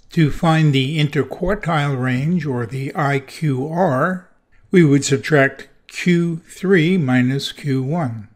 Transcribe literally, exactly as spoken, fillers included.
To find the interquartile range, or the I Q R, we would subtract Q three minus Q one.